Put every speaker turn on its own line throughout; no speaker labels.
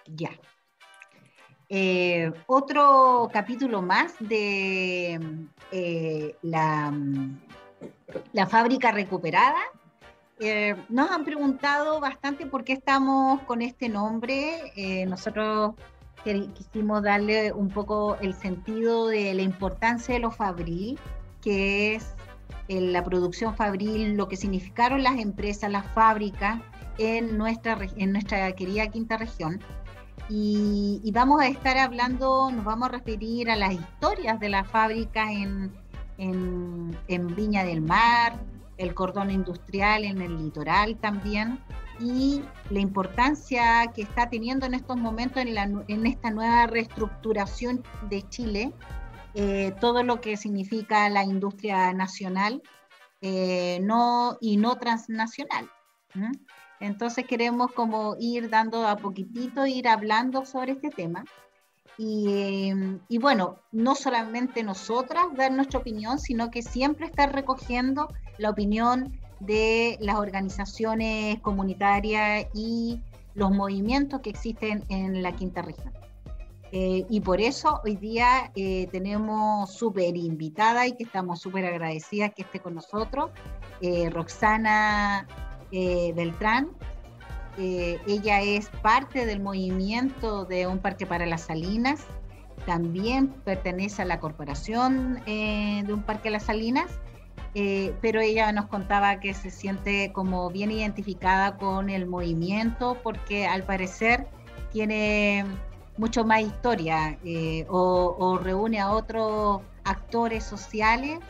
Ya. Otro capítulo más de la fábrica recuperada. Nos han preguntado bastante por qué estamos con este nombre. Nosotros quisimos darle un poco el sentido de la importancia de lo fabril, que es la producción fabril, lo que significaron las empresas, las fábricas en nuestra querida quinta región. Y vamos a estar hablando, nos vamos a referir a las historias de las fábricas en Viña del Mar, el cordón industrial en el litoral también, y la importancia que está teniendo en estos momentos en esta nueva reestructuración de Chile, todo lo que significa la industria nacional no transnacional. Entonces queremos como ir dando a poquitito, ir hablando sobre este tema. Y bueno, no solamente nosotras dar nuestra opinión, sino que siempre estar recogiendo la opinión de las organizaciones comunitarias y los movimientos que existen en la quinta región. Y por eso hoy día tenemos súper invitada y que estamos súper agradecidas que esté con nosotros, Roxana Beltrán. Ella es parte del movimiento de Un Parque para las Salinas, también pertenece a la corporación de Un Parque a las Salinas, pero ella nos contaba que se siente como bien identificada con el movimiento porque al parecer tiene mucho más historia o reúne a otros actores sociales.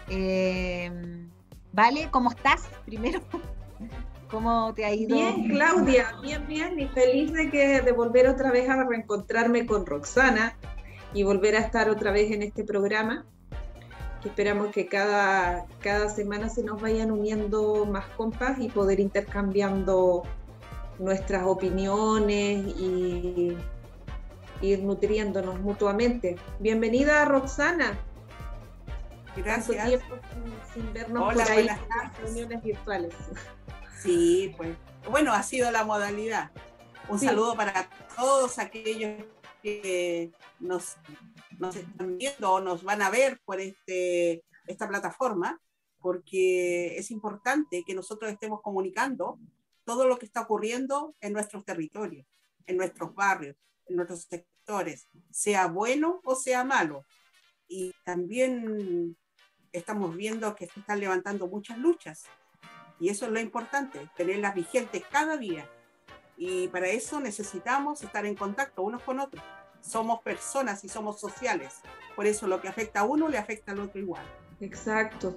Vale, ¿cómo estás? Primero, ¿cómo te ha ido?
Bien, Claudia, bien, y feliz de volver otra vez a reencontrarme con Roxana y volver a estar otra vez en este programa, que esperamos que cada semana se nos vayan uniendo más compas y poder intercambiando nuestras opiniones y ir nutriéndonos mutuamente. Bienvenida, Roxana.
Gracias.
Tanto tiempo sin vernos.
Hola,
por ahí
buenas
en las reuniones virtuales.
Sí, pues, bueno, ha sido la modalidad. Un saludo para todos aquellos que nos están viendo o nos van a ver por esta plataforma, porque es importante que nosotros estemos comunicando todo lo que está ocurriendo en nuestros territorios, en nuestros barrios, en nuestros sectores, sea bueno o sea malo. Y también estamos viendo que se están levantando muchas luchas. Y eso es lo importante, tenerlas vigentes cada día. Y para eso necesitamos estar en contacto unos con otros. Somos personas y somos sociales. Por eso lo que afecta a uno le afecta al otro igual.
Exacto.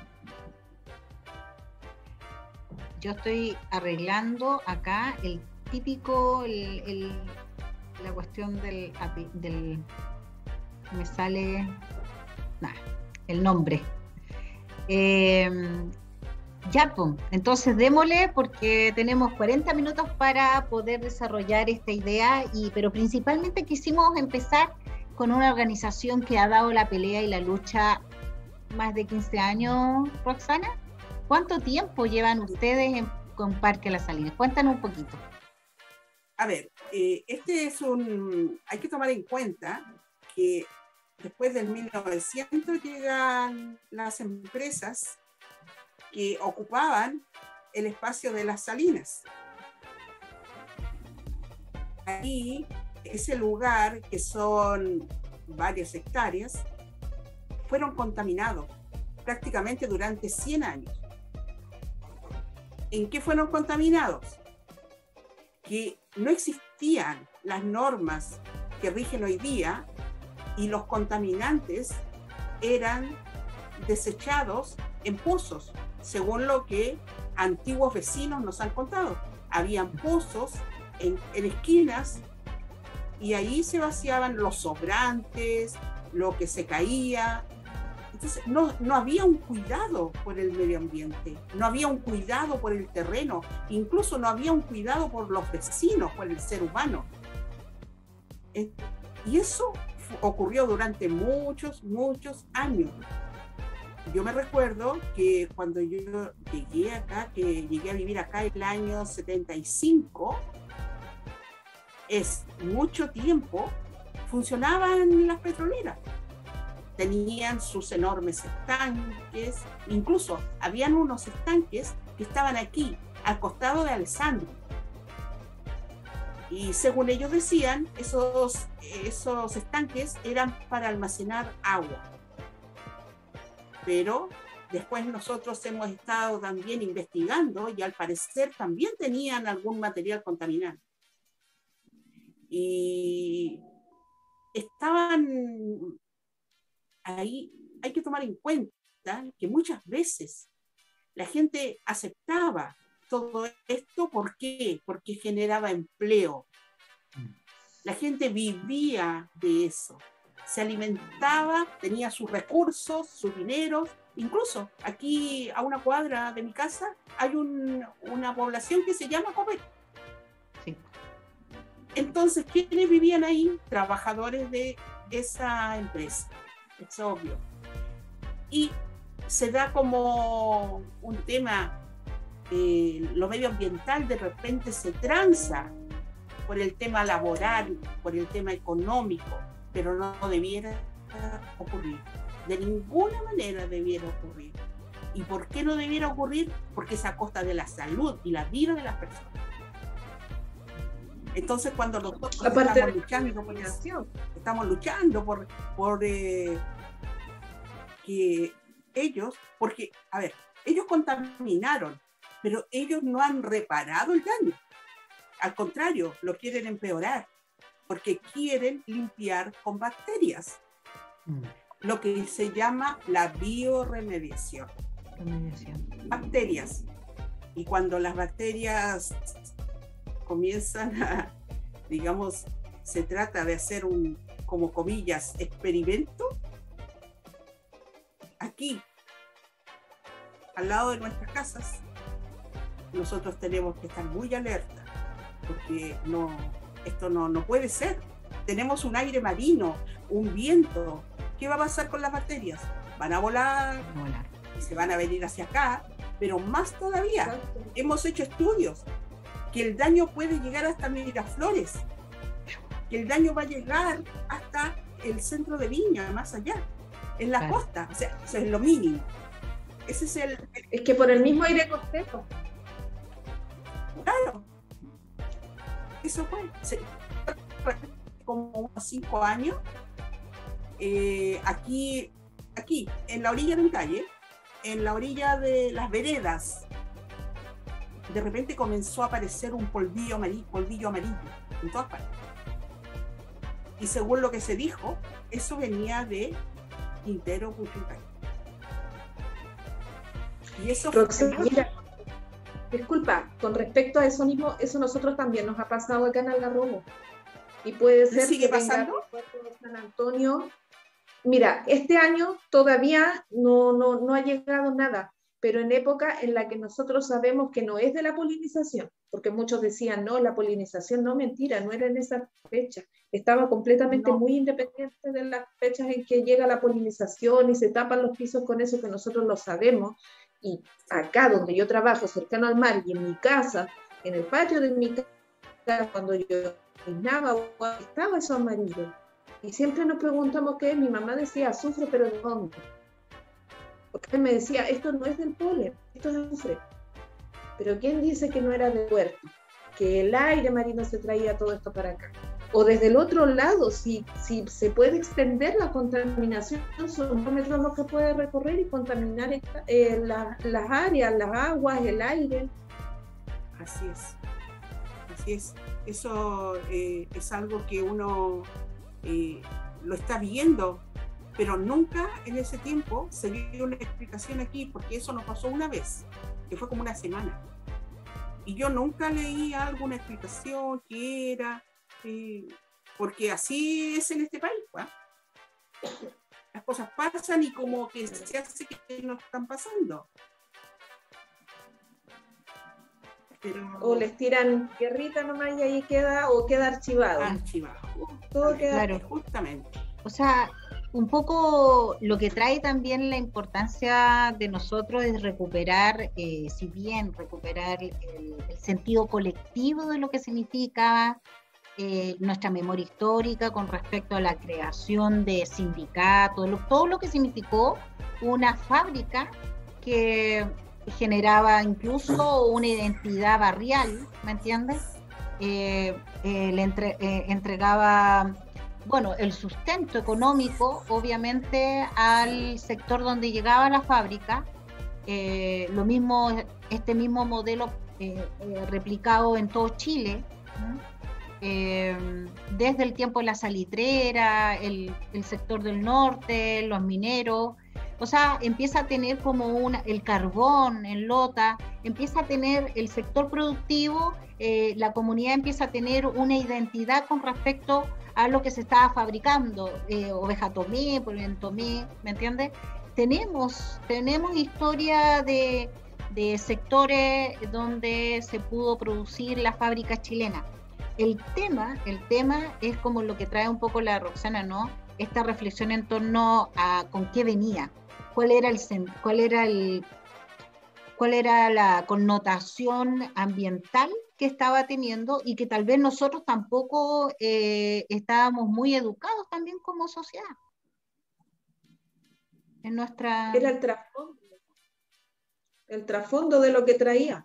Yo estoy arreglando acá el típico, la cuestión del me sale el nombre. Ya, pues, entonces démosle porque tenemos 40 minutos para poder desarrollar esta idea, pero principalmente quisimos empezar con una organización que ha dado la pelea y la lucha más de 15 años, Roxana. ¿Cuánto tiempo llevan ustedes con Parque Las Salinas? Cuéntanos un poquito.
A ver, hay que tomar en cuenta que después del 1900 llegan las empresas que ocupaban el espacio de las salinas. Ahí, ese lugar, que son varias hectáreas, fueron contaminados prácticamente durante 100 años. ¿En qué fueron contaminados? Que no existían las normas que rigen hoy día y los contaminantes eran desechados en pozos, según lo que antiguos vecinos nos han contado. Habían pozos en esquinas y ahí se vaciaban los sobrantes, lo que se caía. Entonces no había un cuidado por el medio ambiente, no había un cuidado por el terreno, incluso no había un cuidado por los vecinos, por el ser humano. Y eso ocurrió durante muchos años. Yo me recuerdo que cuando yo llegué acá, que llegué a vivir acá el año 75, es mucho tiempo funcionaban las petroleras. Tenían sus enormes estanques, incluso habían unos estanques que estaban aquí, al costado de Alessandro. Y según ellos decían, esos estanques eran para almacenar agua. Pero después nosotros hemos estado también investigando y al parecer también tenían algún material contaminante. Y estaban ahí. Hay que tomar en cuenta que muchas veces la gente aceptaba todo esto. ¿Por qué? Porque generaba empleo. La gente vivía de eso, se alimentaba, tenía sus recursos, sus dineros. Incluso aquí a una cuadra de mi casa hay una población que se llama Copete.
Sí.
Entonces, ¿quiénes vivían ahí? Trabajadores de esa empresa, es obvio. Y se da como un tema, lo medioambiental de repente se tranza por el tema laboral, por el tema económico, pero no debiera ocurrir. De ninguna manera debiera ocurrir. ¿Y por qué no debiera ocurrir? Porque es a costa de la salud y la vida de las personas. Entonces, cuando nosotros estamos luchando por que ellos, porque, a ver, ellos contaminaron, pero ellos no han reparado el daño. Al contrario, lo quieren empeorar, porque quieren limpiar con bacterias. Lo que se llama la bioremediación. Bacterias. Y cuando las bacterias comienzan a, digamos, se trata de hacer un, como comillas, experimento, aquí, al lado de nuestras casas, nosotros tenemos que estar muy alerta, porque esto no puede ser. Tenemos un aire marino, un viento. ¿Qué va a pasar con las bacterias? Van a volar y se van a venir hacia acá, pero más todavía, hemos hecho estudios que el daño puede llegar hasta Miraflores, que el daño va a llegar hasta el centro de Viña, más allá, en la costa. O sea, eso es lo mínimo. Ese es
es que por el mismo aire costero.
Claro. Eso fue como unos 5 años. Aquí, en la orilla de mi calle, en la orilla de las veredas, de repente comenzó a aparecer un polvillo amarillo en todas partes. Y según lo que se dijo, eso venía de Quintero Puchuncaví. Y eso
mira, disculpa, con respecto a eso mismo, eso nosotros también nos ha pasado acá en Algarrobo. Y puede ser
¿sigue
que
pasando?
venga del puerto de San Antonio. Mira, este año todavía no ha llegado nada, pero en época en la que nosotros sabemos que no es de la polinización, porque muchos decían, no, la polinización, no, mentira, no era en esa fecha, estaba completamente muy independiente de las fechas en que llega la polinización y se tapan los pisos con eso, que nosotros lo sabemos. Y acá donde yo trabajo, cercano al mar, y en mi casa, en el patio de mi casa, cuando yo peinaba, estaba eso amarillo. Y siempre nos preguntamos qué es. Mi mamá decía azufre, pero ¿de dónde? Porque me decía, esto no es del polen, esto es azufre. Pero ¿quién dice que no era del puerto? Que el aire marino se traía todo esto para acá. O desde el otro lado, si se puede extender la contaminación, son kilómetros los que puede recorrer y contaminar las áreas, las aguas, el aire.
Así es. Así es. Eso es algo que uno lo está viendo, pero nunca en ese tiempo se dio una explicación aquí, porque eso nos pasó una vez, que fue como una semana. Y yo nunca leí alguna explicación que era, porque así es en este país, ¿va? Las cosas pasan y como que se hace que no están pasando. Pero... o
les tiran guerrita nomás y ahí queda, o queda archivado.
Todo
queda, claro,
justamente.
O sea, un poco lo que trae también la importancia de nosotros es recuperar, recuperar el sentido colectivo de lo que significa nuestra memoria histórica con respecto a la creación de sindicatos, todo lo que significó una fábrica que generaba incluso una identidad barrial, ¿me entiendes? Entregaba, bueno, el sustento económico, obviamente, al sector donde llegaba la fábrica. Lo mismo, este mismo modelo replicado en todo Chile, ¿no? Desde el tiempo de la salitrera, el sector del norte, los mineros, o sea, empieza a tener como el carbón en Lota, empieza a tener el sector productivo, la comunidad empieza a tener una identidad con respecto a lo que se estaba fabricando, Oveja Tomé, Pollen Tomé, ¿me entiendes? Tenemos historia de sectores donde se pudo producir la fábrica chilena. El tema es como lo que trae un poco la Roxana, ¿no? Esta reflexión en torno a con qué venía, cuál era la connotación ambiental que estaba teniendo y que tal vez nosotros tampoco estábamos muy educados también como sociedad. En nuestra...
Era el trasfondo de lo que traía.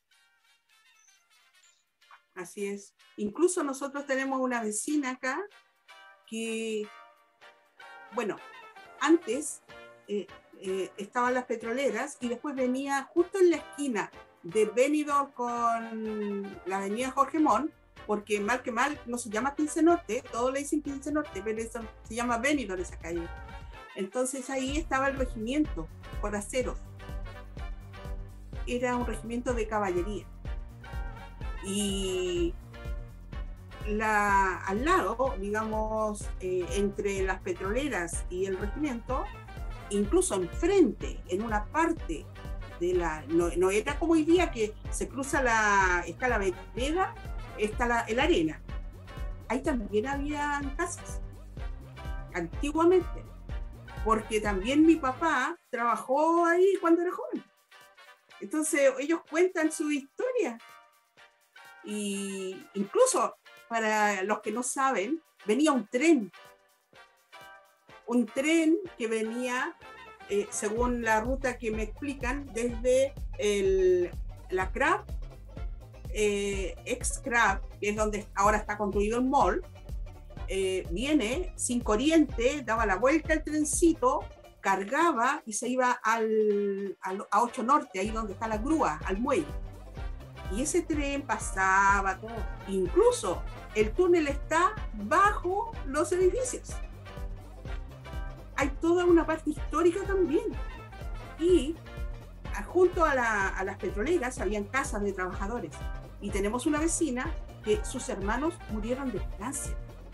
Así es. Incluso nosotros tenemos una vecina acá que, bueno, antes estaban las petroleras y después venía justo en la esquina de Benidorm con la avenida Jorge Montt, porque mal que mal no se llama 15 Norte, todos le dicen 15 Norte, pero eso se llama Benidorm esa calle. Entonces ahí estaba el regimiento por aceros. Era un regimiento de caballería. Y al lado, digamos, entre las petroleras y el regimiento, incluso enfrente, en una parte de no era como hoy día que se cruza está la vereda, está la arena. Ahí también había casas, antiguamente, porque también mi papá trabajó ahí cuando era joven. Entonces ellos cuentan su historia. Y incluso para los que no saben, venía un tren que venía, según la ruta que me explican, desde la CRAB, ex-CRAB, que es donde ahora está construido el mall, viene sin Oriente, daba la vuelta al trencito, cargaba y se iba a 8 Norte, ahí donde está la grúa, al muelle. Y ese tren pasaba todo. Incluso el túnel está bajo los edificios. Hay toda una parte histórica también. Y junto a las petroleras habían casas de trabajadores. Y tenemos una vecina que sus hermanos murieron de cáncer.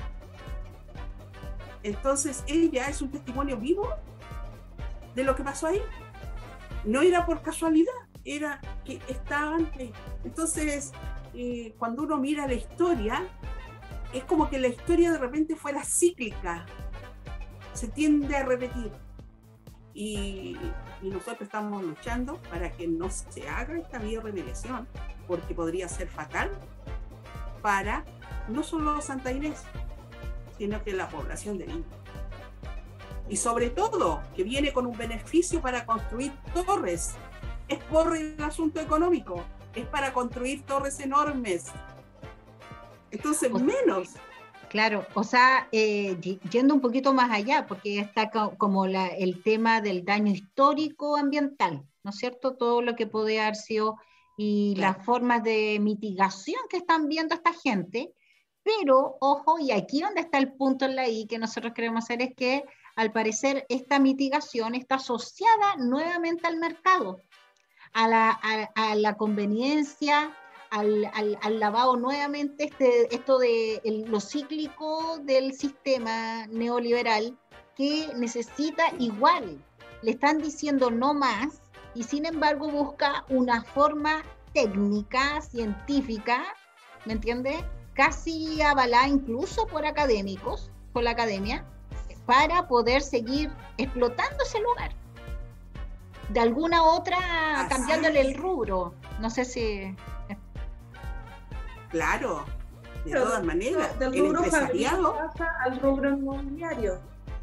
Entonces ella es un testimonio vivo de lo que pasó ahí. No era por casualidad, era que estaban... Entonces, cuando uno mira la historia, es como que la historia de repente fuera cíclica, se tiende a repetir. Y nosotros estamos luchando para que no se haga esta bioremediación, porque podría ser fatal para no solo Santa Inés, sino que la población de Viña. Y sobre todo, que viene con un beneficio para construir torres. Es por el asunto económico, es para construir torres enormes. Entonces, menos.
Claro, o sea, yendo un poquito más allá, porque está como el tema del daño histórico ambiental, ¿no es cierto? Todo lo que puede haber sido y claro, las formas de mitigación que están viendo esta gente, pero, ojo, y aquí donde está el punto en la I que nosotros queremos hacer es que, al parecer, esta mitigación está asociada nuevamente al mercado, a la conveniencia, al lavado nuevamente, esto de lo cíclico del sistema neoliberal que necesita igual, le están diciendo no más y sin embargo busca una forma técnica, científica, ¿me entiendes? Casi avalada incluso por académicos, por la academia, para poder seguir explotando ese lugar. De alguna otra, cambiándole el rubro. No sé si...
Claro. de todas maneras,
del
el
rubro
empresariado
pasa al rubro inmobiliario.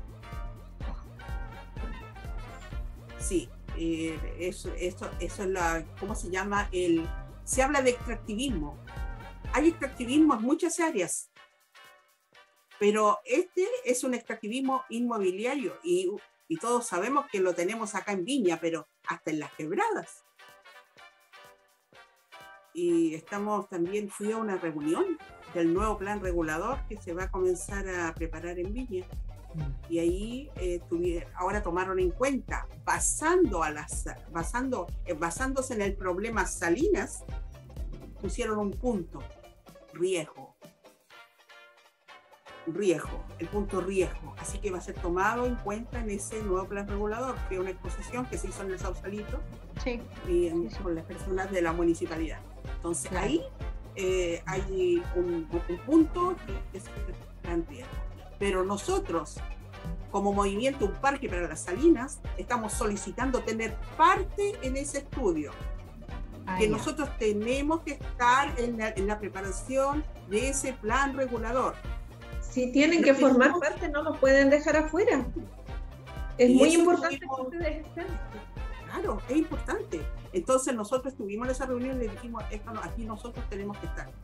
Sí, eso es ¿cómo se llama? Se habla de extractivismo. Hay extractivismo en muchas áreas, pero este es un extractivismo inmobiliario y todos sabemos que lo tenemos acá en Viña, pero hasta en las quebradas. Y fui a una reunión del nuevo plan regulador que se va a comenzar a preparar en Viña. Y ahí ahora tomaron en cuenta, basándose en el problema Salinas, pusieron un punto, riesgo, el punto riesgo. Así que va a ser tomado en cuenta en ese nuevo plan regulador, que es una exposición que se hizo en el Sausalito, sí, con las personas de la municipalidad. Entonces, claro, ahí hay un punto que es el plan riesgo. Pero nosotros, como movimiento Un Parque para las Salinas, estamos solicitando tener parte en ese estudio. Nosotros tenemos que estar en la preparación de ese plan regulador.
Si tienen que formar parte, no nos pueden dejar afuera. Es muy importante que ustedes estén.
Claro, es importante. Entonces nosotros estuvimos en esa reunión y le dijimos, aquí nosotros tenemos que estar.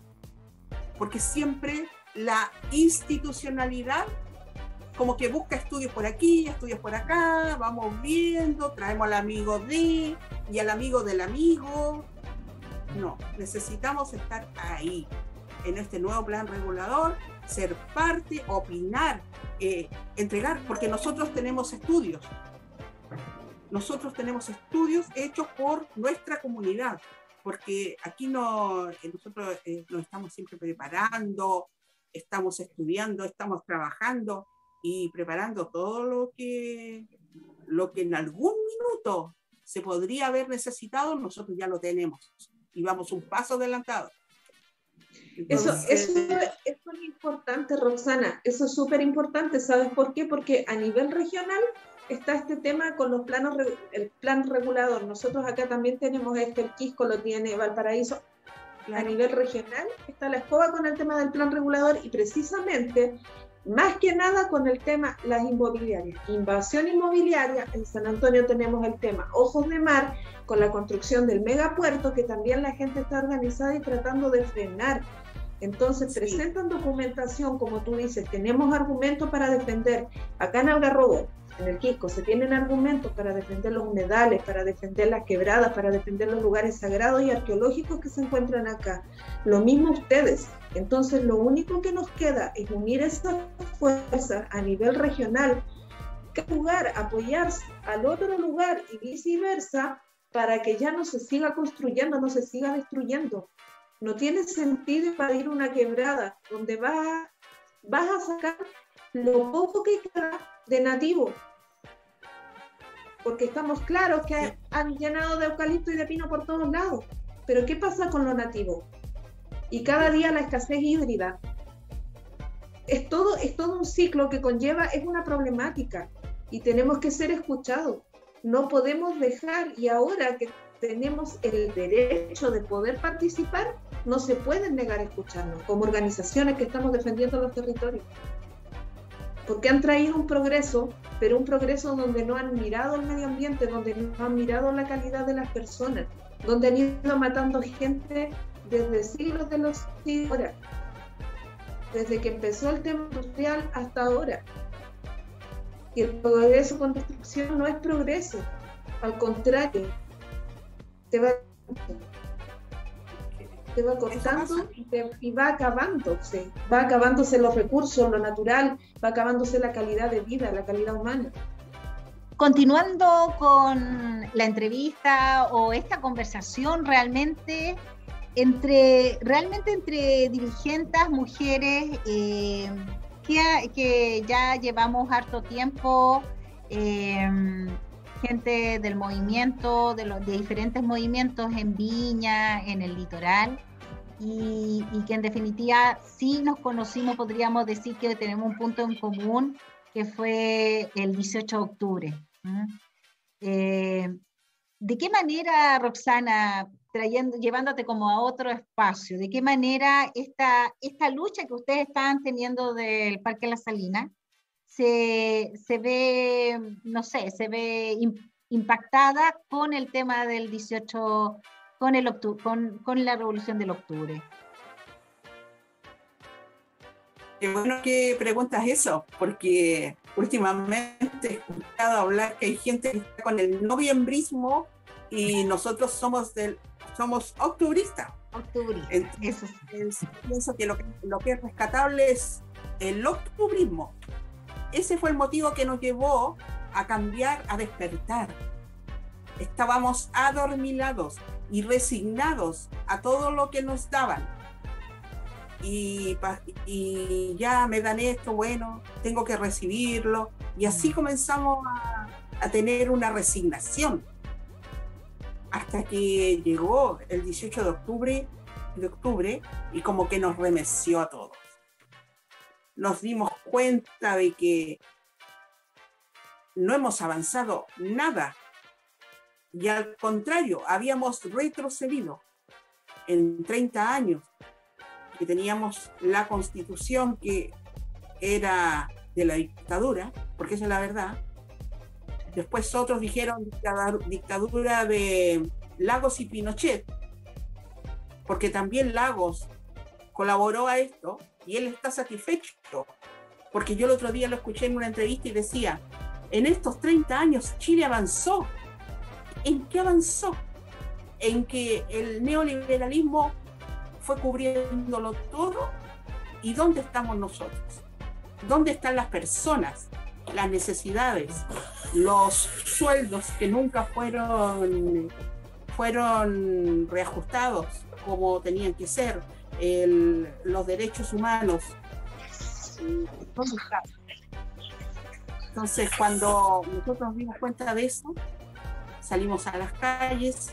Porque siempre la institucionalidad como que busca estudios por aquí, estudios por acá, vamos viendo, traemos al amigo y al amigo del amigo. No, necesitamos estar ahí, en este nuevo plan regulador, ser parte, opinar, entregar, porque nosotros tenemos estudios. Nosotros tenemos estudios hechos por nuestra comunidad, porque aquí nosotros nos estamos siempre preparando, estamos estudiando, estamos trabajando y preparando todo lo que en algún minuto se podría haber necesitado, nosotros ya lo tenemos y vamos un paso adelantado.
Entonces, eso es importante, Roxana, eso es súper importante. ¿Sabes por qué? Porque a nivel regional está este tema con los el plan regulador. Nosotros acá también tenemos el Quisco lo tiene, Valparaíso. A nivel regional está la escoba con el tema del plan regulador y precisamente, más que nada con el tema las inmobiliarias. Invasión inmobiliaria, en San Antonio tenemos el tema Ojos de Mar, con la construcción del megapuerto, que también la gente está organizada y tratando de frenar. Entonces presentan documentación, como tú dices, tenemos argumentos para defender. Acá en Algarrobo, en el Quisco, se tienen argumentos para defender los humedales, para defender las quebradas, para defender los lugares sagrados y arqueológicos que se encuentran acá. Lo mismo ustedes. Entonces, lo único que nos queda es unir esas fuerzas a nivel regional, lugar, apoyarse al otro lugar y viceversa, para que ya no se siga construyendo, no se siga destruyendo. No tiene sentido invadir una quebrada donde vas a sacar lo poco que queda de nativo, porque estamos claros que han llenado de eucalipto y de pino por todos lados, pero ¿qué pasa con lo nativo? Y cada día la escasez hídrica es todo un ciclo que conlleva, es una problemática y tenemos que ser escuchados. No podemos dejar, y ahora que tenemos el derecho de poder participar, no se pueden negar a escucharnos como organizaciones que estamos defendiendo los territorios. Porque han traído un progreso, pero un progreso donde no han mirado el medio ambiente, donde no han mirado la calidad de las personas, donde han ido matando gente desde siglos de los siglos, desde que empezó el tema industrial hasta ahora. Y el progreso con destrucción no es progreso, al contrario, te va cortando y va acabándose los recursos, lo natural, va acabándose la calidad de vida, la calidad humana.
Continuando con la entrevista o esta conversación realmente entre dirigentes, mujeres, que ya llevamos harto tiempo, gente del movimiento, de diferentes movimientos en Viña, en el litoral, y que en definitiva sí nos conocimos, podríamos decir que tenemos un punto en común, que fue el 18 de octubre. ¿De qué manera, Roxana, llevándote como a otro espacio. ¿De qué manera esta lucha que ustedes están teniendo del Parque La Salina se ve, no sé, se ve impactada con el tema del 18, con la Revolución del Octubre?
Qué bueno que preguntas eso, porque últimamente he escuchado hablar que hay gente que está con el noviembrismo y nosotros somos octubristas. Entonces, pienso que lo que es rescatable es el octubrismo. Ese fue el motivo que nos llevó a cambiar, a despertar. Estábamos adormilados y resignados a todo lo que nos daban. Y ya me dan esto, bueno, tengo que recibirlo. Y así comenzamos a tener una resignación. Hasta que llegó el 18 de octubre y como que nos remeció a todos. Nos dimos cuenta de que no hemos avanzado nada. Y al contrario, habíamos retrocedido en 30 años. Que teníamos la Constitución que era de la dictadura, porque esa es la verdad. Después otros dijeron dictadura de Lagos y Pinochet, porque también Lagos colaboró a esto y él está satisfecho, porque yo el otro día lo escuché en una entrevista y decía, en estos 30 años Chile avanzó. ¿En qué avanzó? En que el neoliberalismo fue cubriéndolo todo. ¿Y dónde estamos nosotros? ¿Dónde están las personas? Las necesidades, los sueldos que nunca fueron reajustados como tenían que ser, los derechos humanos. ¿Dónde están? Entonces, cuando nosotros nos dimos cuenta de eso, salimos a las calles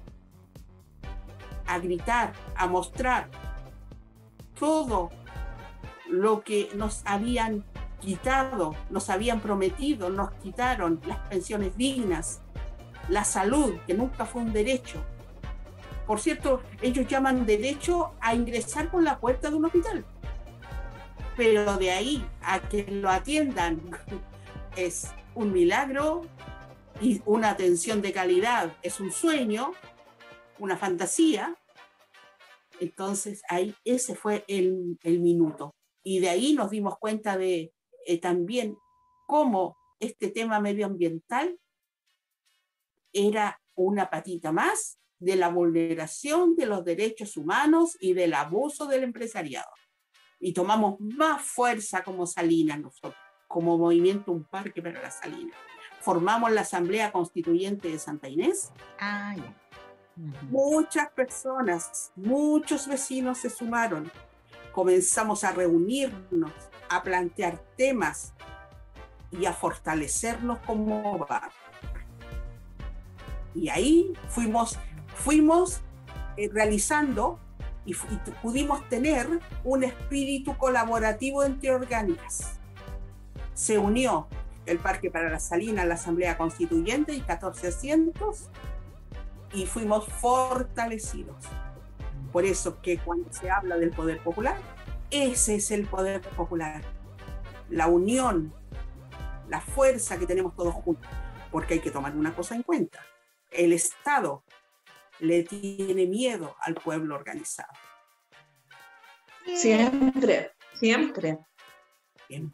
a gritar, a mostrar todo lo que nos habían quitado, nos habían prometido, nos quitaron las pensiones dignas, la salud, que nunca fue un derecho. Por cierto, ellos llaman derecho a ingresar por la puerta de un hospital. Pero de ahí a que lo atiendan es un milagro y una atención de calidad es un sueño, una fantasía. Entonces ahí ese fue el minuto. Y de ahí nos dimos cuenta de también cómo este tema medioambiental era una patita más de la vulneración de los derechos humanos y del abuso del empresariado. Y tomamos más fuerza como Salinas nosotros, como movimiento Un Parque para la Salina. Formamos la Asamblea Constituyente de Santa Inés. Muchas personas, muchos vecinos se sumaron. Comenzamos a reunirnos, a plantear temas y a fortalecernos como barrio. Y ahí fuimos realizando y pudimos tener un espíritu colaborativo entre orgánicas. Se unió el Parque para la Salina, la Asamblea Constituyente y 14 asientos y fuimos fortalecidos. Por eso que cuando se habla del poder popular, ese es el poder popular. La unión, la fuerza que tenemos todos juntos. Porque hay que tomar una cosa en cuenta. El Estado le tiene miedo al pueblo organizado.
Siempre, siempre.
Bien.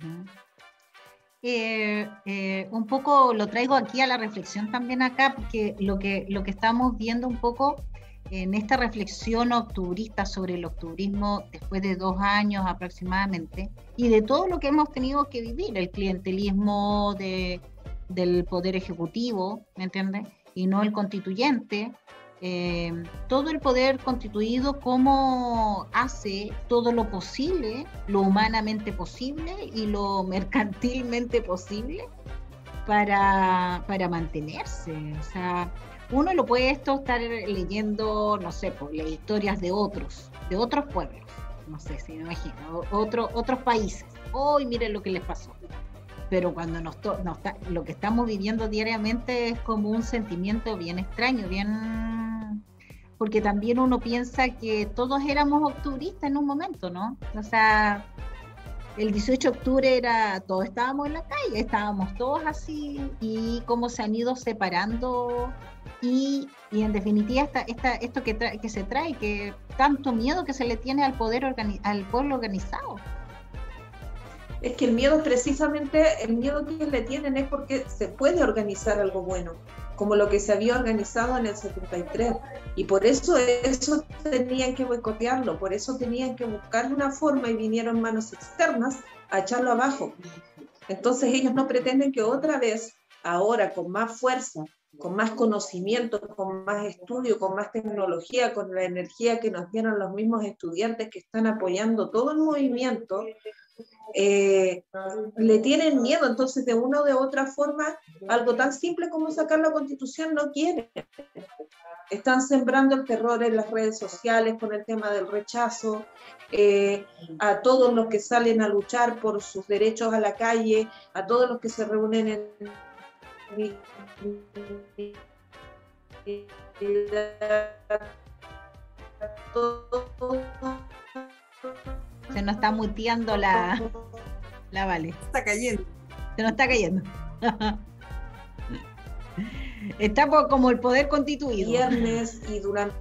Un poco lo traigo aquí a la reflexión también acá, porque lo que estamos viendo un poco en esta reflexión octubrista sobre el octubrismo después de 2 años aproximadamente, y de todo lo que hemos tenido que vivir, el clientelismo del poder ejecutivo, ¿me entiendes? Y no el constituyente, todo el poder constituido, cómo hace todo lo posible, lo humanamente posible y lo mercantilmente posible para mantenerse. O sea, uno lo puede estar leyendo, no sé, por las historias de otros pueblos, no sé si me imagino, otros países. Hoy miren lo que les pasó. Pero cuando lo que estamos viviendo diariamente es como un sentimiento bien extraño, bien porque también uno piensa que todos éramos octubristas en un momento, ¿no? O sea, el 18 de octubre todos estábamos en la calle, estábamos todos así, y cómo se han ido separando, y en definitiva esto que se trae, que tanto miedo que se le tiene al pueblo organizado.
Es que el miedo, precisamente, el miedo que le tienen es porque se puede organizar algo bueno, como lo que se había organizado en el 73. Y por eso tenían que boicotearlo, por eso tenían que buscar una forma y vinieron manos externas a echarlo abajo. Entonces ellos no pretenden que otra vez, ahora con más fuerza, con más conocimiento, con más estudio, con más tecnología, con la energía que nos dieron los mismos estudiantes que están apoyando todo el movimiento, le tienen miedo. Entonces, de una o de otra forma, algo tan simple como sacar la Constitución no quieren. Están sembrando el terror en las redes sociales con el tema del rechazo, a todos los que salen a luchar por sus derechos a la calle, a todos los que se reúnen en
Se nos está muteando la Vale.
Está cayendo.
Se nos está cayendo. Está como el poder constituido.
Viernes y durante...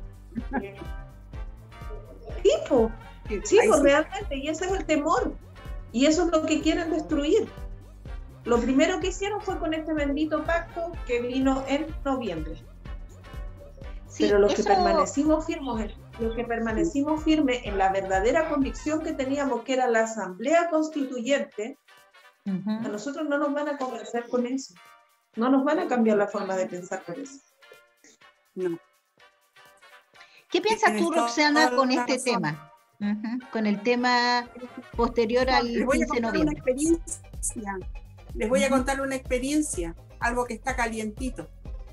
Sí, realmente, y ese es el temor. Y eso es lo que quieren destruir. Lo primero que hicieron fue con este bendito pacto que vino en noviembre. Sí, pero los que permanecimos firmes en la verdadera convicción que teníamos, que era la Asamblea Constituyente, a nosotros no nos van a convencer con eso. No nos van a cambiar la forma de pensar con eso. No.
¿Qué piensas tú, Roxana, con este tema? Con el tema posterior al 15 de noviembre.
Les voy a contar una experiencia, algo que está calientito.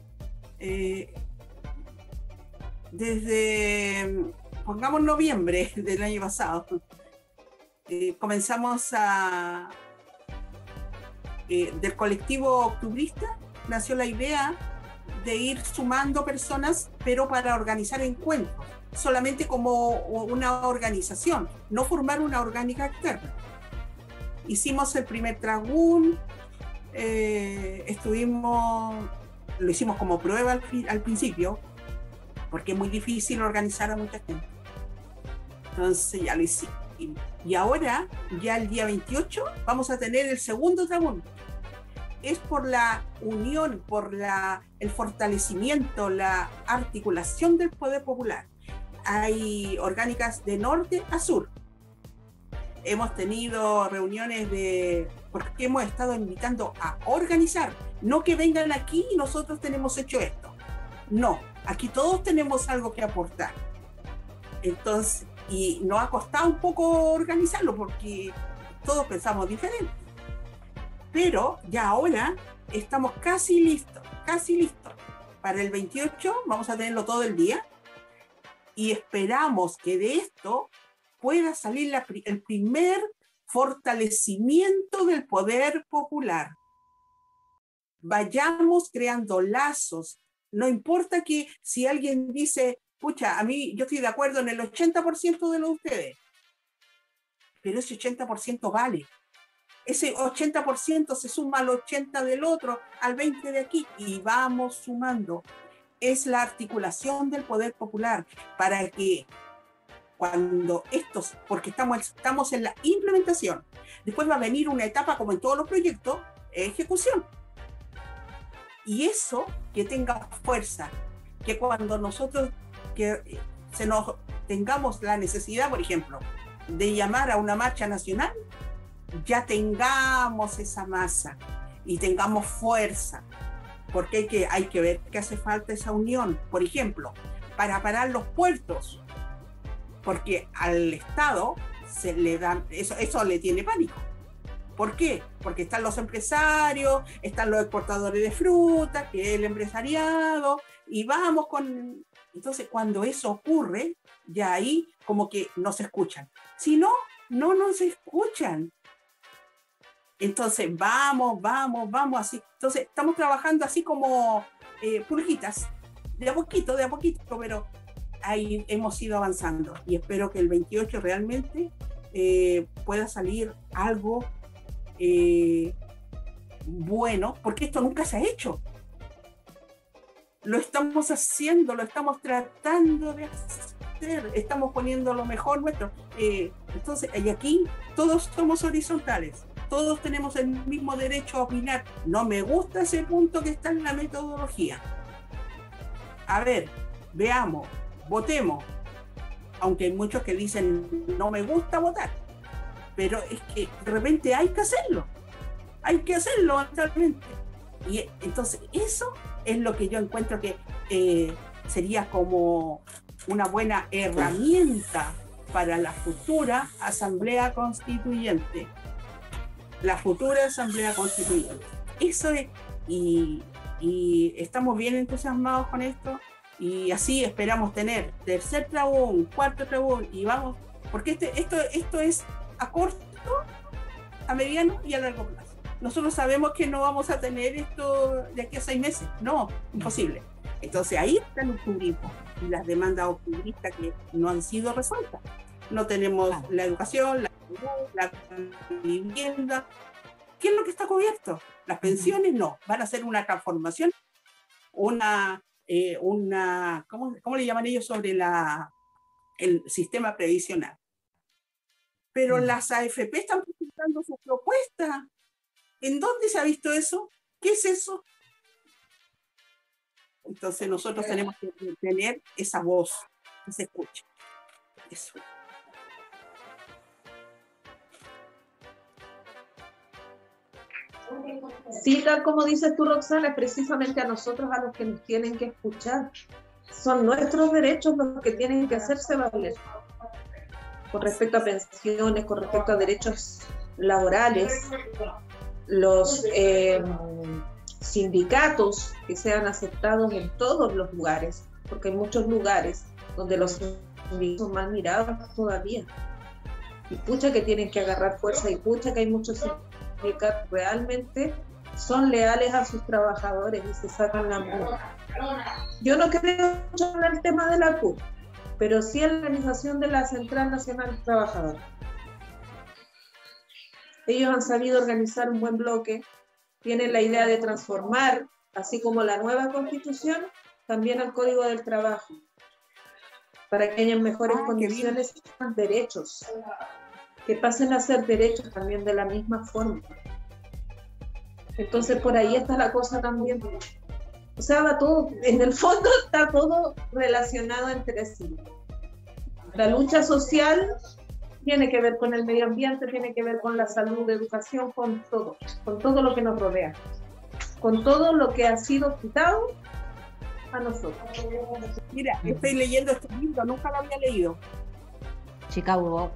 Desde, pongamos noviembre del año pasado, comenzamos del colectivo octubrista, nació la idea de ir sumando personas, pero para organizar encuentros, solamente como una organización, no formar una orgánica externa. Hicimos el primer tragún, lo hicimos como prueba al principio, porque es muy difícil organizar a mucha gente. Entonces ya lo hicimos. Y ahora, ya el día 28, vamos a tener el segundo tragún. Es por la unión, por el fortalecimiento, la articulación del poder popular. Hay orgánicas de norte a sur. Hemos tenido reuniones porque hemos estado invitando a organizar, no que vengan aquí y nosotros tenemos hecho esto. No, aquí todos tenemos algo que aportar. Entonces, y nos ha costado un poco organizarlo porque todos pensamos diferente. Pero ya ahora estamos casi listos. Para el 28 vamos a tenerlo todo el día y esperamos que de esto pueda salir el primer fortalecimiento del poder popular. Vayamos creando lazos. No importa que si alguien dice, pucha, a mí yo estoy de acuerdo en el 80% de lo de ustedes, pero ese 80% vale. Ese 80% se suma al 80% del otro, al 20% de aquí, y vamos sumando. Es la articulación del poder popular para que cuando porque estamos en la implementación, después va a venir una etapa, como en todos los proyectos, ejecución. Y eso, que tenga fuerza, que cuando nosotros tengamos la necesidad, por ejemplo, de llamar a una marcha nacional, ya tengamos esa masa y tengamos fuerza, porque hay que ver que hace falta esa unión, por ejemplo, para parar los puertos, porque al Estado se le dan, eso le tiene pánico. ¿Por qué? Porque están los empresarios, están los exportadores de fruta, que es el empresariado, y vamos con... Entonces, cuando eso ocurre, ya ahí como que no se escuchan. Si no, no nos escuchan. Entonces, vamos, así. Entonces, estamos trabajando así como pulguitas, de a poquito, pero ahí hemos ido avanzando y espero que el 28 realmente pueda salir algo bueno, porque esto nunca se ha hecho. Lo estamos haciendo, lo estamos tratando de hacer, estamos poniendo lo mejor nuestro. Entonces, y aquí todos somos horizontales, todos tenemos el mismo derecho a opinar. No me gusta ese punto que está en la metodología. A ver, veamos, votemos. Aunque hay muchos que dicen, no me gusta votar. Pero es que de repente hay que hacerlo actualmente. Y entonces eso es lo que yo encuentro que sería como una buena herramienta para la futura Asamblea Constituyente. La futura Asamblea Constituyente. Eso es, y estamos bien entusiasmados con esto, y así esperamos tener tercer trabón, cuarto trabón, y vamos, porque esto es a corto, a mediano y a largo plazo. Nosotros sabemos que no vamos a tener esto de aquí a 6 meses. No, imposible. Entonces ahí está el octubrismo y las demandas octubristas que no han sido resueltas. No tenemos la educación, la salud, la vivienda. ¿Qué es lo que está cubierto? Las pensiones no. Van a hacer una transformación, ¿cómo le llaman ellos? Sobre el sistema previsional. Pero las AFP están presentando sus propuestas. ¿En dónde se ha visto eso? ¿Qué es eso? Entonces nosotros tenemos que tener esa voz que se escuche. Eso.
Sí, tal como dices tú, Roxana, es precisamente a nosotros a los que nos tienen que escuchar. Son nuestros derechos los que tienen que hacerse valer. Con respecto a pensiones, con respecto a derechos laborales, los sindicatos que sean aceptados en todos los lugares, porque hay muchos lugares donde los sindicatos son mal mirados todavía. Y pucha que tienen que agarrar fuerza, y pucha que hay muchos sindicatos realmente son leales a sus trabajadores y se sacan la mano. Yo no creo mucho en el tema de la CUT, pero sí en la organización de la Central Nacional de Trabajadores. Ellos han sabido organizar un buen bloque, tienen la idea de transformar, así como la nueva Constitución, también al Código del Trabajo, para que haya mejores condiciones y derechos, que pasen a ser derechos también de la misma forma. Entonces por ahí está la cosa también. O sea, va todo, en el fondo está todo relacionado entre sí. La lucha social tiene que ver con el medio ambiente, tiene que ver con la salud, educación, con todo lo que nos rodea, con todo lo que ha sido quitado a nosotros.
Mira, estoy leyendo este libro, nunca lo había leído.
Chicago.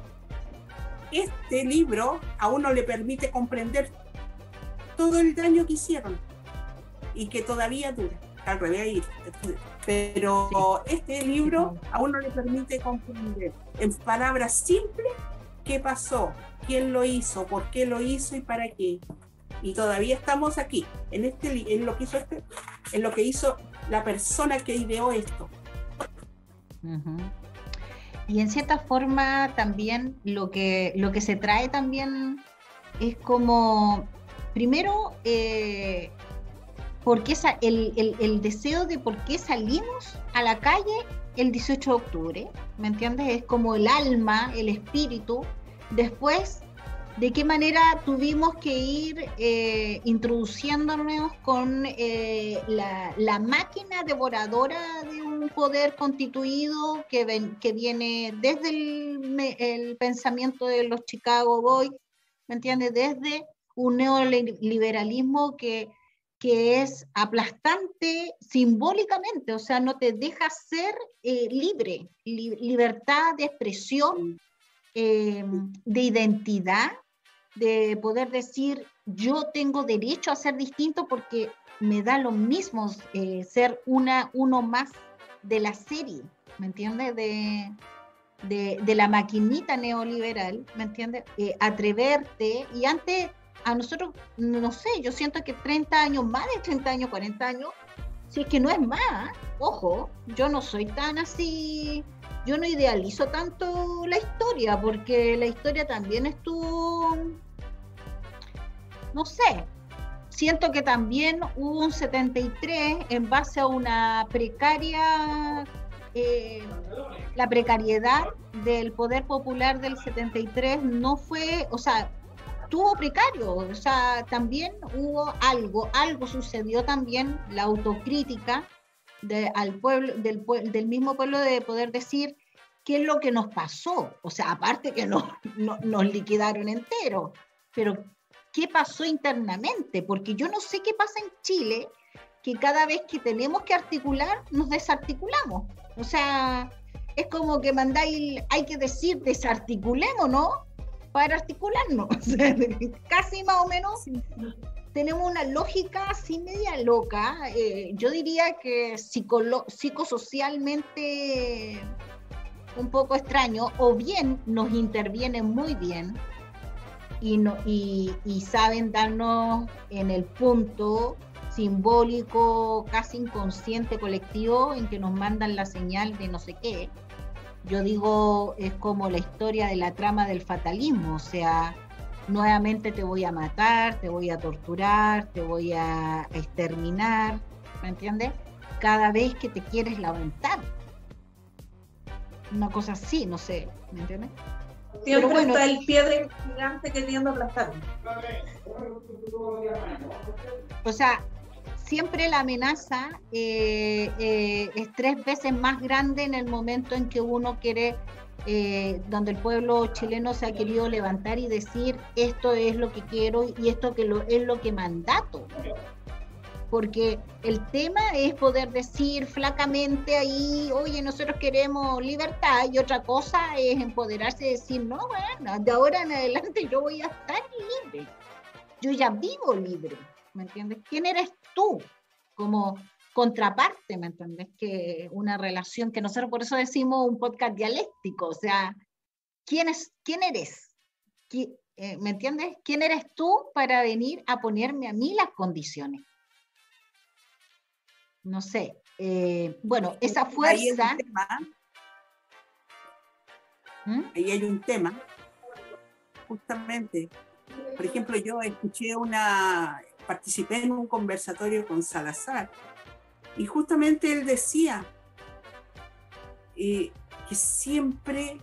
Este libro a uno le permite comprender todo el daño que hicieron y que todavía dura. Al revés, pero este libro a uno le permite comprender en palabras simples qué pasó, quién lo hizo, por qué lo hizo y para qué. Y todavía estamos aquí, en lo que hizo la persona que ideó esto.
Uh-huh. Y en cierta forma también lo que se trae también es como, primero, el deseo de por qué salimos a la calle el 18 de octubre, ¿me entiendes? Es como el alma, el espíritu. Después, de qué manera tuvimos que ir introduciéndonos con la máquina devoradora de un poder constituido que viene desde el pensamiento de los Chicago Boys, ¿me entiendes? Desde un neoliberalismo que es aplastante simbólicamente, o sea, no te deja ser libre, libertad de expresión, de identidad, de poder decir, yo tengo derecho a ser distinto porque me da lo mismo ser uno más de la serie, ¿me entiendes? De la maquinita neoliberal, ¿me entiendes? Atreverte, y antes a nosotros, no sé, yo siento que 30 años, más de 30 años, 40 años, Si es que no es más, ojo, yo no soy tan así, yo no idealizo tanto la historia, porque la historia también estuvo, no sé, siento que también hubo un 73 en base a una precaria, la precariedad del poder popular del 73 no fue, o sea, tuvo precario, o sea, también hubo algo sucedió también, la autocrítica al pueblo, del mismo pueblo, de poder decir qué es lo que nos pasó, o sea, aparte que nos liquidaron enteros, pero qué pasó internamente, porque yo no sé qué pasa en Chile, que cada vez que tenemos que articular, nos desarticulamos, o sea, es como que mandáis, hay que decir desarticulemos, ¿no? Para articularnos, casi más o menos tenemos una lógica así media loca, yo diría que psicosocialmente un poco extraño, o bien nos intervienen muy bien y saben darnos en el punto simbólico, casi inconsciente colectivo, en que nos mandan la señal de no sé qué. Yo digo, es como la historia de la trama del fatalismo, o sea, nuevamente te voy a matar, te voy a torturar, te voy a exterminar, ¿me entiendes? Cada vez que te quieres levantar. Una cosa así, no sé, ¿me entiendes?
Siempre bueno, está el piedra gigante queriendo aplastar.
O sea, siempre la amenaza es 3 veces más grande en el momento en que uno quiere, donde el pueblo chileno se ha querido levantar y decir esto es lo que quiero y esto es lo que mandato. Porque el tema es poder decir flacamente ahí, oye, nosotros queremos libertad, y otra cosa es empoderarse y decir, no, bueno, de ahora en adelante yo voy a estar libre. Yo ya vivo libre, ¿me entiendes? ¿Quién eres tú? Como contraparte, ¿me entiendes? Que una relación que nosotros por eso decimos un podcast dialéctico, o sea, ¿quién eres? ¿Me entiendes? ¿Quién eres tú para venir a ponerme a mí las condiciones? No sé, bueno, esa fuerza...
Ahí hay un tema, justamente, por ejemplo, yo participé en un conversatorio con Salazar, y justamente él decía que siempre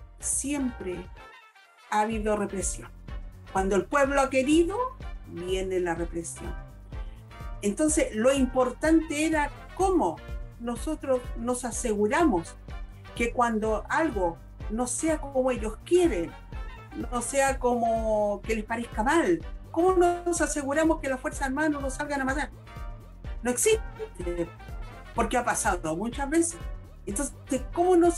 ha habido represión. Cuando el pueblo ha querido, viene la represión. Entonces, lo importante era cómo nosotros nos aseguramos que cuando algo no sea como ellos quieren, no sea como que les parezca mal, ¿cómo nos aseguramos que las Fuerzas Armadas no nos salgan a matar? No existe, porque ha pasado muchas veces. Entonces, ¿cómo no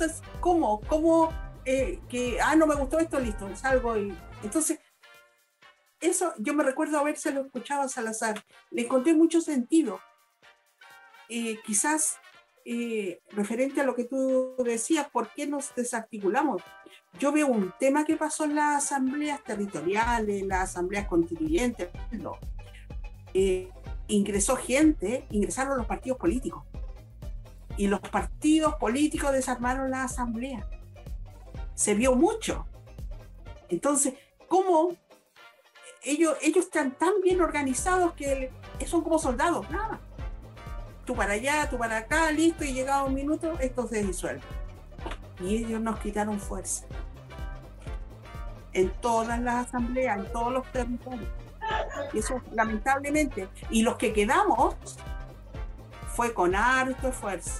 me gustó esto, listo, salgo y... Entonces, eso yo me recuerdo habérselo escuchado a Salazar, le encontré mucho sentido. Quizás referente a lo que tú decías, ¿por qué nos desarticulamos? Yo veo un tema que pasó en las asambleas territoriales, en las asambleas constituyentes. Ingresaron los partidos políticos. Y los partidos políticos desarmaron la asamblea. Se vio mucho. Entonces, ¿cómo ellos están tan bien organizados que son como soldados? Nada. Tú para allá, tú para acá, listo, y llegado un minuto, esto se disuelve. Y ellos nos quitaron fuerza. En todas las asambleas, en todos los territorios. Y eso, lamentablemente. Y los que quedamos fue con harto esfuerzo.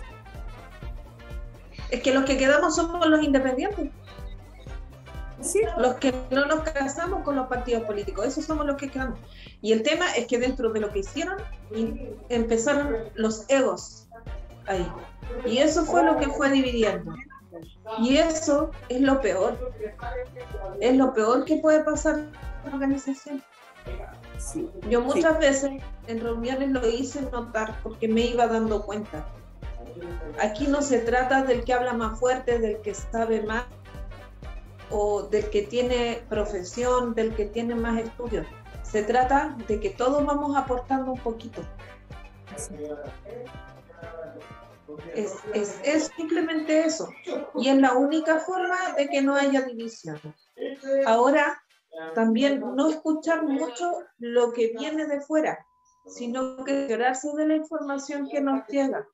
Es que los que quedamos somos los independientes. Sí, los que no nos casamos con los partidos políticos, esos somos los que quedamos. Y el tema es que dentro de lo que hicieron, empezaron los egos ahí. Y eso fue lo que fue dividiendo. Y eso es lo peor. Es lo peor que puede pasar en la organización. Sí. Yo muchas veces en reuniones lo hice notar porque me iba dando cuenta. Aquí no se trata del que habla más fuerte, del que sabe más, o del que tiene profesión, del que tiene más estudios. Se trata de que todos vamos aportando un poquito. Es simplemente eso. Y es la única forma de que no haya división. Ahora, también no escuchar mucho lo que viene de fuera, sino que cerciorarse de la información que nos llega.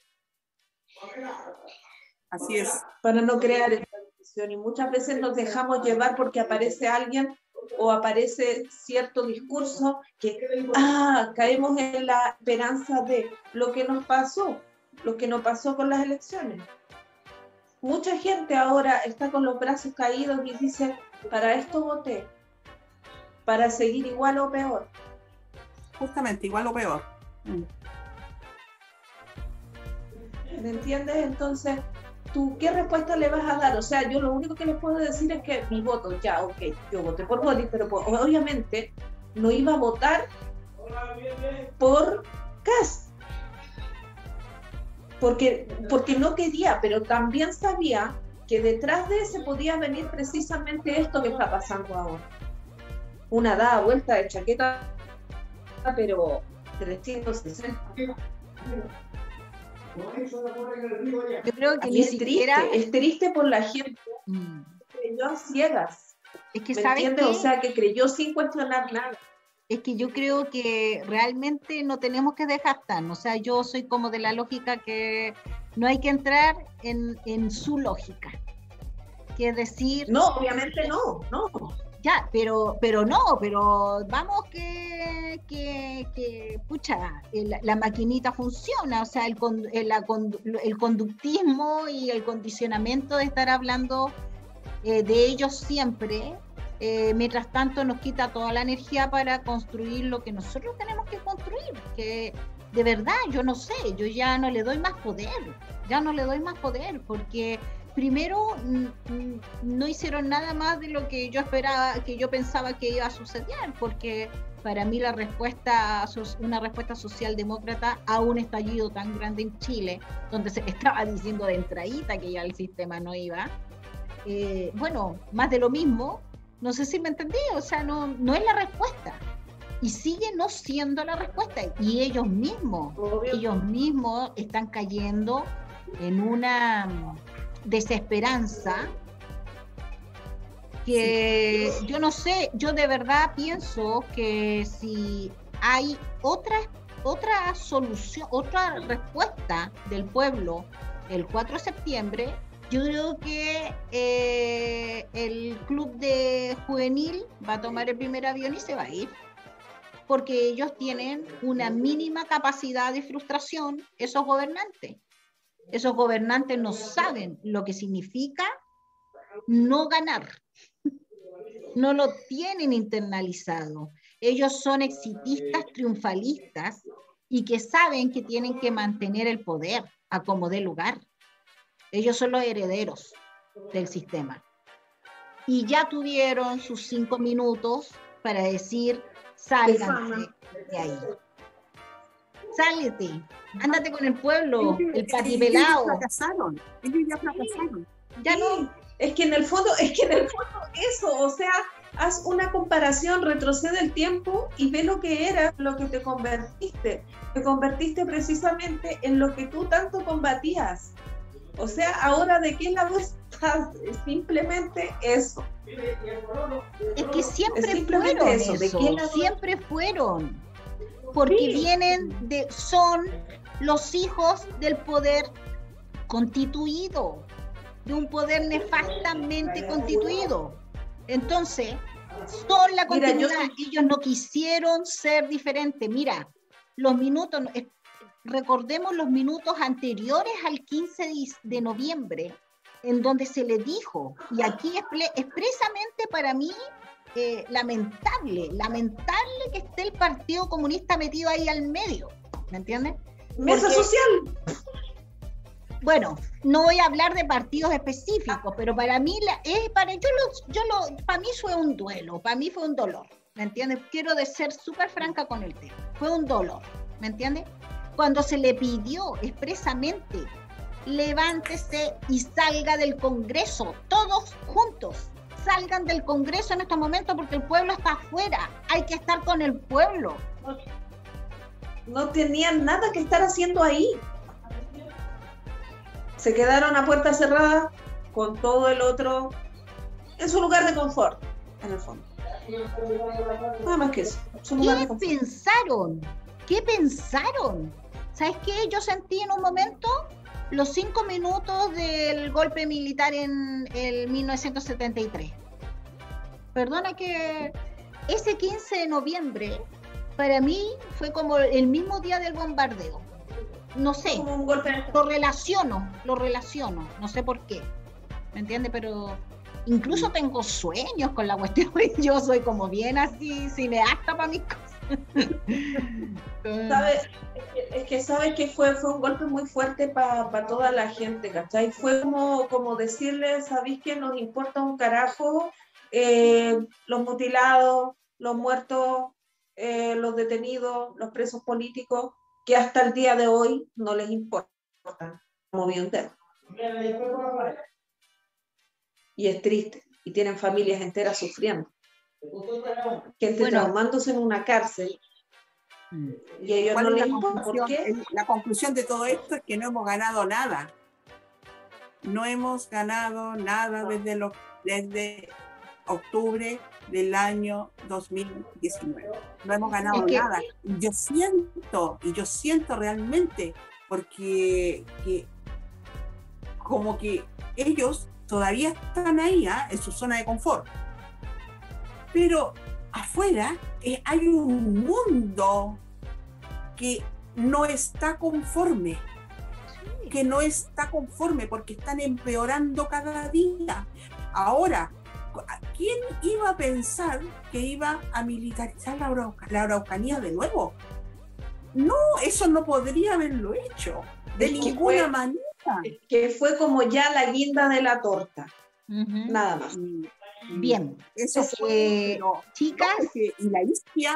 Así es.
Para no crear esta división. Y muchas veces nos dejamos llevar porque aparece alguien o aparece cierto discurso que caemos en la esperanza de lo que nos pasó con las elecciones. Mucha gente ahora está con los brazos caídos y dice, para esto voté, para seguir igual o peor.
Justamente, igual o peor.
¿Me entiendes? Entonces, ¿tú qué respuesta le vas a dar? O sea, yo lo único que les puedo decir es que mi voto, ya, ok, yo voté por Boric, pero obviamente no iba a votar por Kast. Porque no quería, pero también sabía que detrás de ese podía venir precisamente esto que está pasando ahora. Una dada vuelta de chaqueta, pero 360.
Yo creo que ni siquiera...
Es triste por la gente que creyó a ciegas.
Es que,
¿me
¿sabes
entiendes?
qué?
O sea, que creyó sin cuestionar nada.
Es que yo creo que realmente no tenemos que desgastarnos. O sea, yo soy como de la lógica que no hay que entrar en su lógica. Que es decir...
No, obviamente no.
Ya, pero vamos que pucha, la maquinita funciona, o sea, el conductismo y el condicionamiento de estar hablando de ellos siempre, mientras tanto nos quita toda la energía para construir lo que nosotros tenemos que construir, que de verdad, yo no sé, yo ya no le doy más poder, porque... Primero, no hicieron nada más de lo que yo esperaba, que yo pensaba que iba a suceder, porque para mí una respuesta socialdemócrata a un estallido tan grande en Chile, donde se estaba diciendo de entradita que ya el sistema no iba, bueno, más de lo mismo, no sé si me entendí, o sea, no es la respuesta. Y sigue no siendo la respuesta. Y ellos mismos están cayendo en una desesperanza que yo no sé, yo de verdad pienso que si hay otra solución, otra respuesta del pueblo el 4 de septiembre, yo creo que el club de juvenil va a tomar el primer avión y se va a ir, porque ellos tienen una mínima capacidad de frustración, esos gobernantes. Esos gobernantes no saben lo que significa no ganar. No lo tienen internalizado. Ellos son exitistas, triunfalistas y que saben que tienen que mantener el poder a como dé lugar. Ellos son los herederos del sistema. Y ya tuvieron sus 5 minutos para decir, sálganse de ahí. Sálete, ándate con el pueblo, el patipelao.
Ellos ya fracasaron.
Ya no.
Es que en el fondo eso, o sea, haz una comparación, retrocede el tiempo y ve lo que era, lo que te convertiste. Te convertiste precisamente en lo que tú tanto combatías. O sea, ahora ¿de qué lado estás? Es simplemente eso.
Es que siempre fueron eso. ¿De qué lado? Siempre fueron. Porque son los hijos del poder constituido, de un poder nefastamente constituido. Entonces, son la continuidad. Ellos no quisieron ser diferentes. Mira, los minutos, recordemos los minutos anteriores al 15 de noviembre, en donde se le dijo, y aquí expresamente para mí, lamentable que esté el Partido Comunista metido ahí al medio, ¿me entiendes?
Mesa social.
Bueno, no voy a hablar de partidos específicos, pero para mí para mí fue un duelo, para mí fue un dolor, ¿me entiendes? Quiero ser súper franca con el tema, fue un dolor, ¿me entiendes? Cuando se le pidió expresamente, levántese y salga del Congreso, todos juntos. Salgan del Congreso en estos momentos porque el pueblo está afuera. Hay que estar con el pueblo.
No tenían nada que estar haciendo ahí. se quedaron a puerta cerrada con todo el otro en su lugar de confort, en el fondo. Nada más que eso.
¿Qué pensaron? ¿Sabes qué? Yo sentí en un momento los 5 minutos del golpe militar en el 1973. Perdona que ese 15 de noviembre para mí fue como el mismo día del bombardeo. No sé,
como un golpe.
Lo relaciono, no sé por qué, ¿me entiendes? Pero incluso tengo sueños con la cuestión, yo soy como bien así, cineasta para mis cosas.
¿Sabes que fue un golpe muy fuerte para toda la gente, ¿cachai? Fue como decirles, ¿sabéis que nos importa un carajo los mutilados, los muertos, los detenidos, los presos políticos, que hasta el día de hoy no les importa como bien entero? Y es triste, y tienen familias enteras sufriendo. Gente traumándose en una cárcel, y a ellos no les importa. ¿Por qué?
La conclusión de todo esto es que no hemos ganado nada. No hemos ganado nada desde octubre del año 2019. No hemos ganado nada. Yo siento realmente, porque como que ellos todavía están ahí, en su zona de confort. Pero afuera hay un mundo que no está conforme. Que no está conforme porque están empeorando cada día. Ahora, ¿quién iba a pensar que iba a militarizar la Araucanía de nuevo? No, eso no podría haberlo hecho de ninguna manera.
Que fue como ya la guinda de la torta, nada más.
Bien,
eso fue,
chicas.
Y la isquia,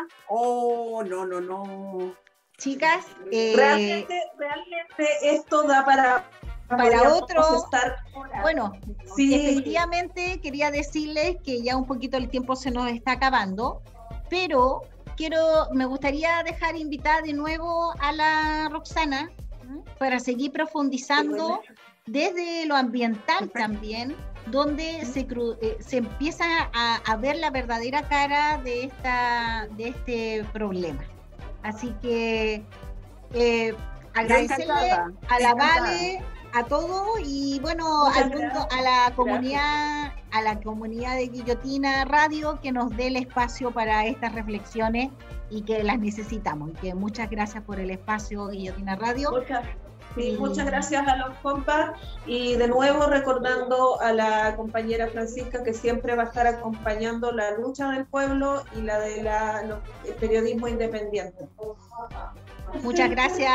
no.
Chicas,
realmente esto da para
otro. Bueno, sí. Efectivamente quería decirles que ya un poquito el tiempo se nos está acabando, pero me gustaría dejar invitada de nuevo a la Roxana para seguir profundizando desde lo ambiental también, donde se empieza a ver la verdadera cara de este problema. Así que agradecerle a la Vale, a todo, y bueno, al mundo, a la comunidad de Guillotina Radio, que nos dé el espacio para estas reflexiones y que las necesitamos. Y que muchas gracias por el espacio, Guillotina Radio.
Muchas gracias a los compas, y de nuevo recordando a la compañera Francisca, que siempre va a estar acompañando la lucha del pueblo y la de el periodismo independiente.
Muchas gracias.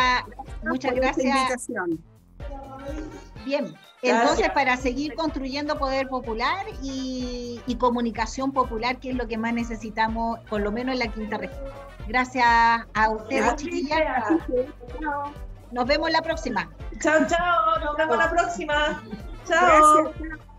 Bien, entonces para seguir construyendo poder popular y comunicación popular, que es lo que más necesitamos, por lo menos en la quinta región. Gracias a ustedes, chiquillas. Nos vemos la próxima.
Chao, nos vemos la próxima. Chao.
Gracias.